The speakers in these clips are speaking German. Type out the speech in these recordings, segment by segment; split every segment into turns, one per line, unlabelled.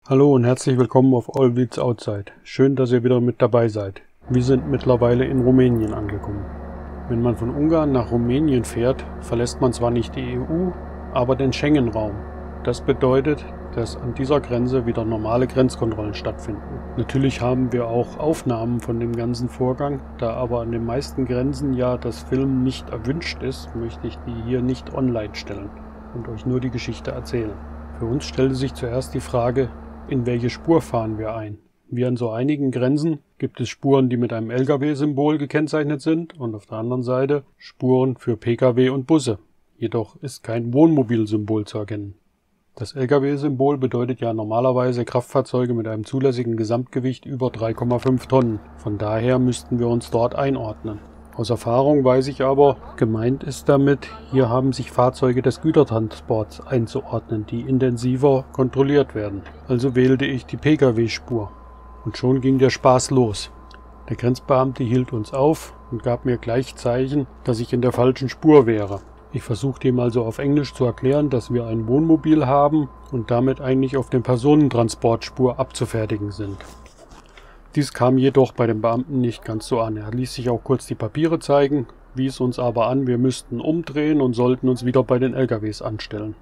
Hallo und herzlich willkommen auf All Wheels Outside. Schön, dass ihr wieder mit dabei seid. Wir sind mittlerweile in Rumänien angekommen. Wenn man von Ungarn nach Rumänien fährt, verlässt man zwar nicht die EU, aber den Schengen-Raum. Das bedeutet, dass an dieser Grenze wieder normale Grenzkontrollen stattfinden. Natürlich haben wir auch Aufnahmen von dem ganzen Vorgang, da aber an den meisten Grenzen ja das Filmen nicht erwünscht ist, möchte ich die hier nicht online stellen und euch nur die Geschichte erzählen. Für uns stellte sich zuerst die Frage, in welche Spur fahren wir ein? Wie an so einigen Grenzen gibt es Spuren, die mit einem LKW-Symbol gekennzeichnet sind und auf der anderen Seite Spuren für Pkw und Busse. Jedoch ist kein Wohnmobilsymbol zu erkennen. Das LKW-Symbol bedeutet ja normalerweise Kraftfahrzeuge mit einem zulässigen Gesamtgewicht über 3,5 Tonnen. Von daher müssten wir uns dort einordnen. Aus Erfahrung weiß ich aber, gemeint ist damit, hier haben sich Fahrzeuge des Gütertransports einzuordnen, die intensiver kontrolliert werden. Also wählte ich die Pkw-Spur. Und schon ging der Spaß los. Der Grenzbeamte hielt uns auf und gab mir gleich Zeichen, dass ich in der falschen Spur wäre. Ich versuchte ihm also auf Englisch zu erklären, dass wir ein Wohnmobil haben und damit eigentlich auf den Personentransportspur abzufertigen sind. Dies kam jedoch bei dem Beamten nicht ganz so an. Er ließ sich auch kurz die Papiere zeigen, wies uns aber an, wir müssten umdrehen und sollten uns wieder bei den LKWs anstellen.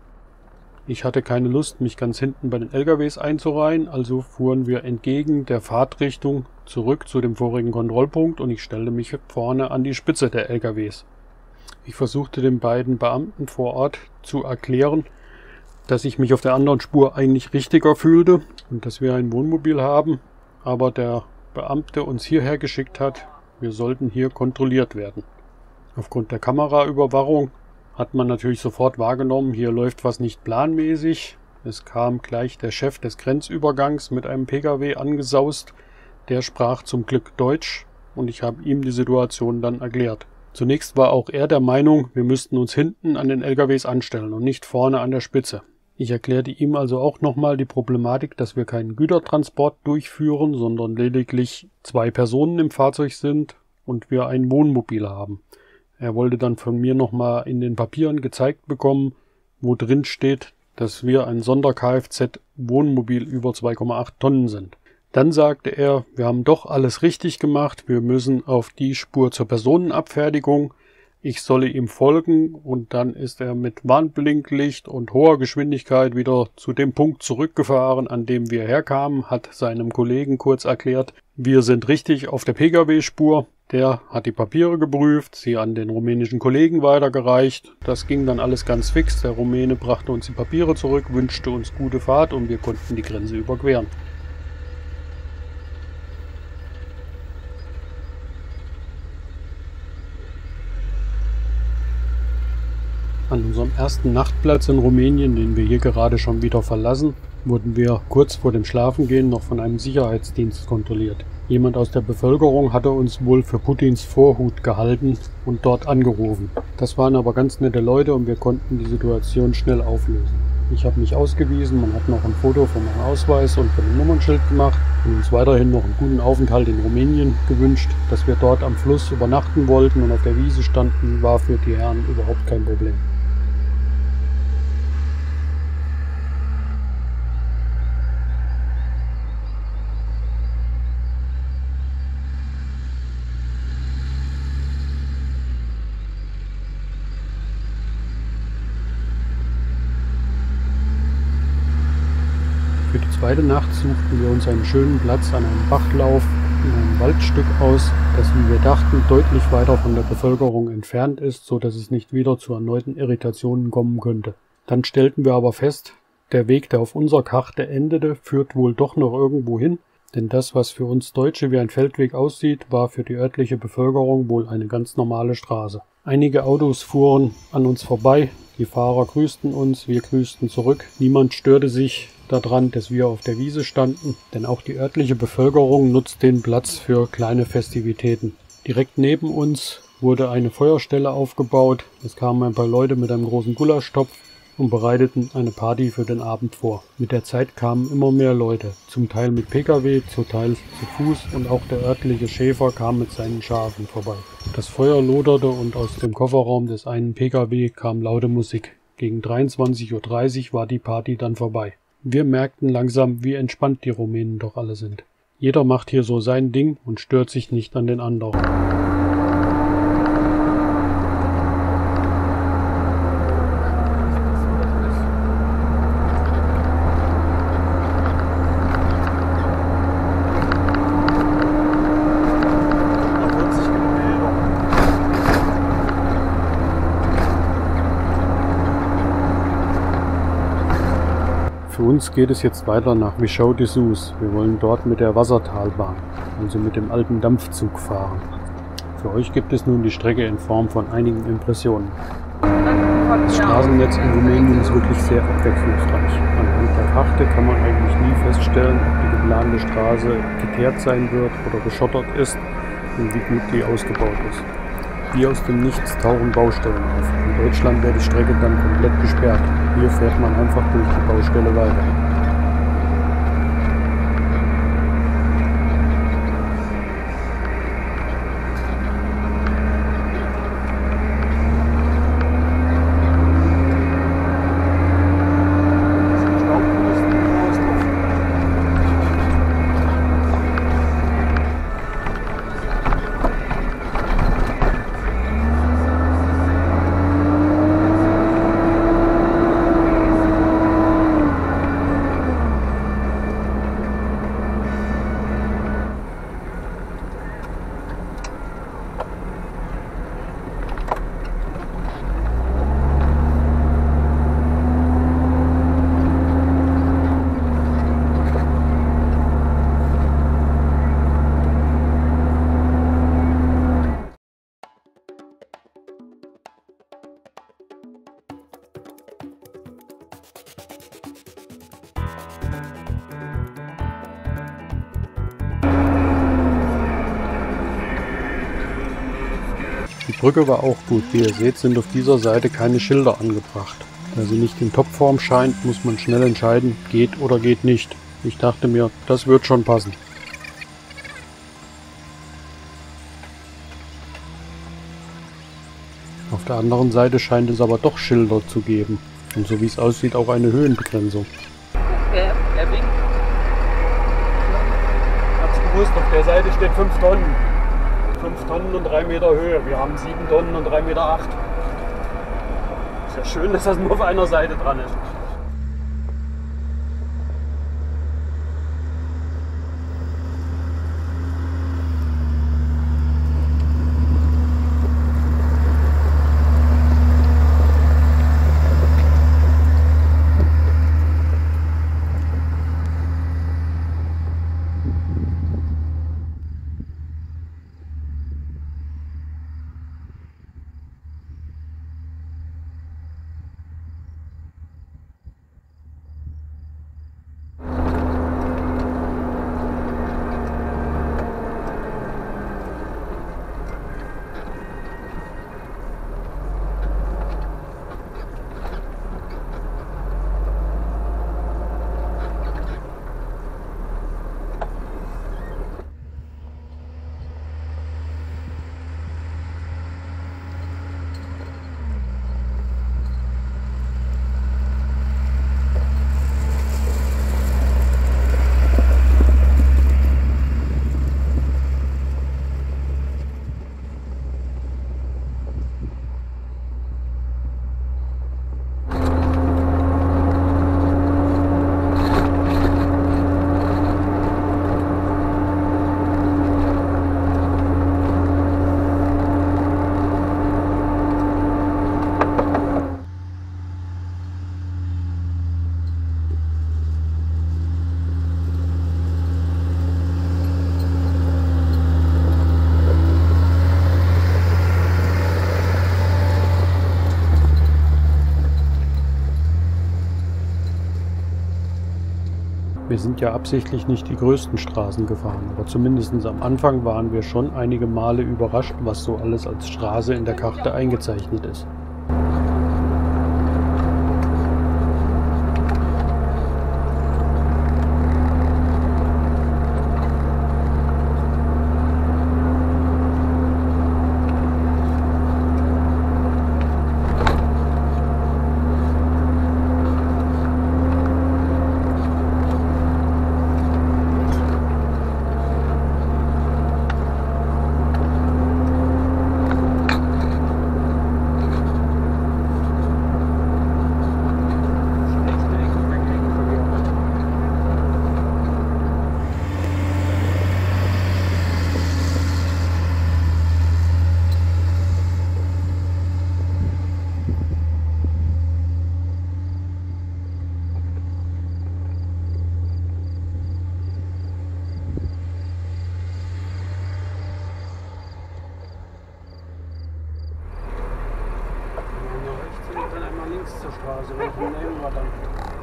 Ich hatte keine Lust, mich ganz hinten bei den LKWs einzureihen, also fuhren wir entgegen der Fahrtrichtung zurück zu dem vorigen Kontrollpunkt und ich stellte mich vorne an die Spitze der LKWs. Ich versuchte den beiden Beamten vor Ort zu erklären, dass ich mich auf der anderen Spur eigentlich richtiger fühlte und dass wir ein Wohnmobil haben, aber der Beamte uns hierher geschickt hat, wir sollten hier kontrolliert werden. Aufgrund der Kameraüberwachung hat man natürlich sofort wahrgenommen, hier läuft was nicht planmäßig. Es kam gleich der Chef des Grenzübergangs mit einem Pkw angesaust, der sprach zum Glück Deutsch und ich habe ihm die Situation dann erklärt. Zunächst war auch er der Meinung, wir müssten uns hinten an den LKWs anstellen und nicht vorne an der Spitze. Ich erklärte ihm also auch nochmal die Problematik, dass wir keinen Gütertransport durchführen, sondern lediglich 2 Personen im Fahrzeug sind und wir ein Wohnmobil haben. Er wollte dann von mir nochmal in den Papieren gezeigt bekommen, wo drin steht, dass wir ein Sonder-Kfz-Wohnmobil über 2,8 Tonnen sind. Dann sagte er, wir haben doch alles richtig gemacht, wir müssen auf die Spur zur Personenabfertigung. Ich solle ihm folgen und dann ist er mit Warnblinklicht und hoher Geschwindigkeit wieder zu dem Punkt zurückgefahren, an dem wir herkamen, hat seinem Kollegen kurz erklärt, wir sind richtig auf der Pkw-Spur. Der hat die Papiere geprüft, sie an den rumänischen Kollegen weitergereicht. Das ging dann alles ganz fix. Der Rumäne brachte uns die Papiere zurück, wünschte uns gute Fahrt und wir konnten die Grenze überqueren. An unserem ersten Nachtplatz in Rumänien, den wir hier gerade schon wieder verlassen, wurden wir kurz vor dem Schlafengehen noch von einem Sicherheitsdienst kontrolliert. Jemand aus der Bevölkerung hatte uns wohl für Putins Vorhut gehalten und dort angerufen. Das waren aber ganz nette Leute und wir konnten die Situation schnell auflösen. Ich habe mich ausgewiesen, man hat noch ein Foto von meinem Ausweis und von dem Nummernschild gemacht und uns weiterhin noch einen guten Aufenthalt in Rumänien gewünscht. Dass wir dort am Fluss übernachten wollten und auf der Wiese standen, war für die Herren überhaupt kein Problem. Für die zweite Nacht suchten wir uns einen schönen Platz an einem Bachlauf in einem Waldstück aus, das, wie wir dachten, deutlich weiter von der Bevölkerung entfernt ist, so dass es nicht wieder zu erneuten Irritationen kommen könnte. Dann stellten wir aber fest, der Weg, der auf unserer Karte endete, führt wohl doch noch irgendwo hin, denn das, was für uns Deutsche wie ein Feldweg aussieht, war für die örtliche Bevölkerung wohl eine ganz normale Straße. Einige Autos fuhren an uns vorbei, die Fahrer grüßten uns, wir grüßten zurück, niemand störte sich daran, dass wir auf der Wiese standen, denn auch die örtliche Bevölkerung nutzt den Platz für kleine Festivitäten. Direkt neben uns wurde eine Feuerstelle aufgebaut, es kamen ein paar Leute mit einem großen Gulaschtopf und bereiteten eine Party für den Abend vor. Mit der Zeit kamen immer mehr Leute, zum Teil mit Pkw, zum Teil zu Fuß und auch der örtliche Schäfer kam mit seinen Schafen vorbei. Das Feuer loderte und aus dem Kofferraum des einen Pkw kam laute Musik. Gegen 23:30 Uhr war die Party dann vorbei. Wir merkten langsam, wie entspannt die Rumänen doch alle sind. Jeder macht hier so sein Ding und stört sich nicht an den anderen. Für uns geht es jetzt weiter nach Vișeu de Sus. Wir wollen dort mit der Wassertalbahn, also mit dem alten Dampfzug fahren. Für euch gibt es nun die Strecke in Form von einigen Impressionen. Das Straßennetz in Rumänien ist wirklich sehr abwechslungsreich. Anhand der Karte kann man eigentlich nie feststellen, ob die geplante Straße geteert sein wird oder geschottert ist und wie gut die ausgebaut ist. Wie aus dem Nichts tauchen Baustellen auf. In Deutschland wäre die Strecke dann komplett gesperrt. Hier fährt man einfach durch die Baustelle weiter. Die Brücke war auch gut. Wie ihr seht, sind auf dieser Seite keine Schilder angebracht. Da sie nicht in Topform scheint, muss man schnell entscheiden, geht oder geht nicht. Ich dachte mir, das wird schon passen. Auf der anderen Seite scheint es aber doch Schilder zu geben. Und so wie es aussieht, auch eine Höhenbegrenzung.
Er winkt. Ich hab's gewusst, auf der Seite steht 5 Tonnen. 5 Tonnen und 3 Meter Höhe. Wir haben 7 Tonnen und 3,8 Meter. Ist ja schön, dass das nur auf einer Seite dran ist. Wir sind ja absichtlich nicht die größten Straßen gefahren, aber zumindest am Anfang waren wir schon einige Male überrascht, was so alles als Straße in der Karte eingezeichnet ist.
Straße, welchen nehmen wir dann?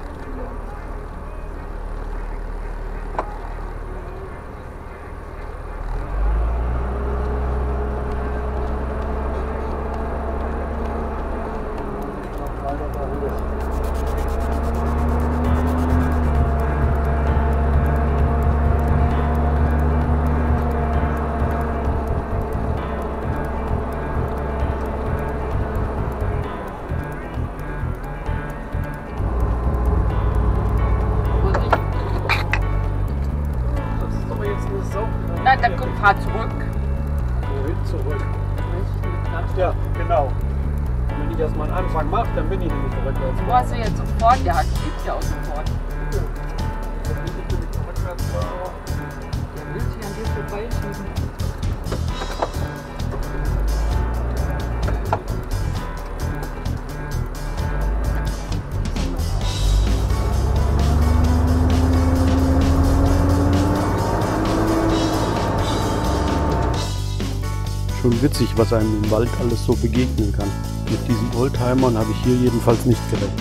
Na, dann fahr zurück.
Wohin zurück? Ja, genau. Wenn ich erstmal einen Anfang mache, dann bin ich nämlich rückwärts.
Du hast ja jetzt sofort, der gibt ja auch sofort.
Dann bin ich nämlich rückwärts.
Der will sich an dir vorbeischieben.
Schon witzig, was einem im Wald alles so begegnen kann. Mit diesen Oldtimern habe ich hier jedenfalls nicht gerechnet.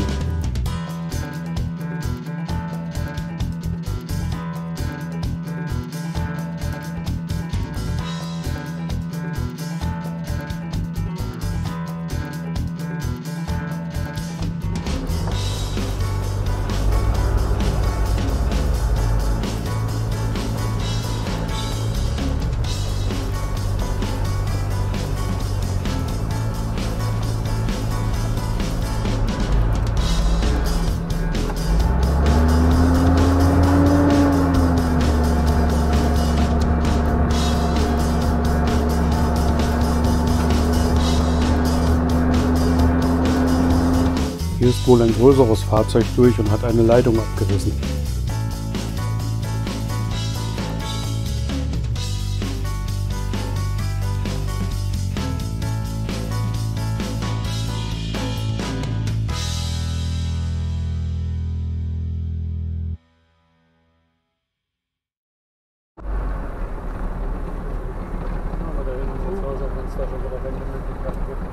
Hier ist wohl ein größeres Fahrzeug durch und hat eine Leitung abgerissen.
Aber da hinten sieht es aus, als wenn es da schon wieder Wendemöglichkeiten gibt.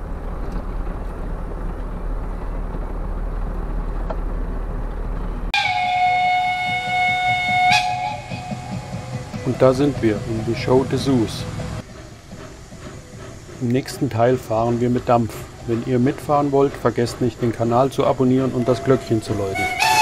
Und da sind wir, in the Show de Sus. Im nächsten Teil fahren wir mit Dampf. Wenn ihr mitfahren wollt, vergesst nicht, den Kanal zu abonnieren und das Glöckchen zu läuten.